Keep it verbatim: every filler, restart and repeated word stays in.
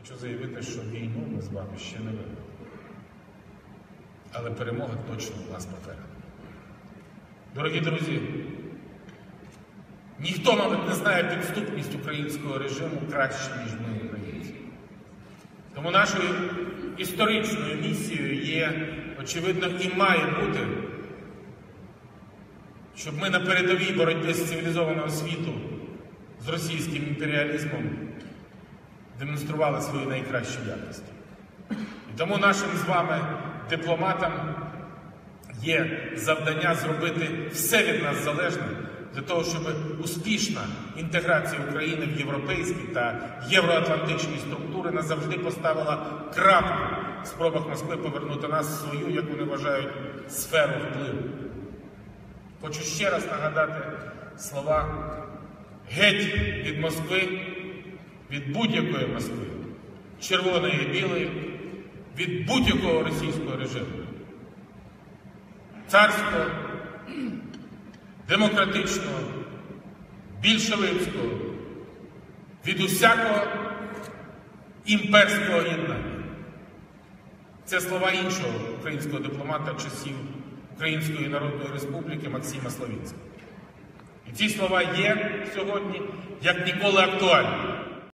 Хочу заявити, що війну ми з вами ще не виграли. Але перемога точно у нас попереду. Дорогі друзі, ніхто, мабуть, не знає підступність українського режиму краще, ніж ми, українці. Тому нашою історичною місією є, очевидно, і має бути, щоб ми на передовій боротьби з цивілізованого світу, з російським імперіалізмом демонстрували свої найкращі якості. І тому нашим з вами дипломатам є завдання зробити все від нас залежне для того, щоб успішна інтеграція України в європейські та євроатлантичні структури назавжди поставила крапку в спробах Москви повернути нас в свою, як вони вважають, сферу впливу. Хочу ще раз нагадати слова «Геть від Москви, від будь-якої Москви, червоної і білої, від будь-якого російського режиму, царського, демократичного, більшовицького, від усякого імперського єднання». Це слова іншого українського дипломата часів Української Народної Республіки Максима Славінського. І ці слова є сьогодні як ніколи актуальні.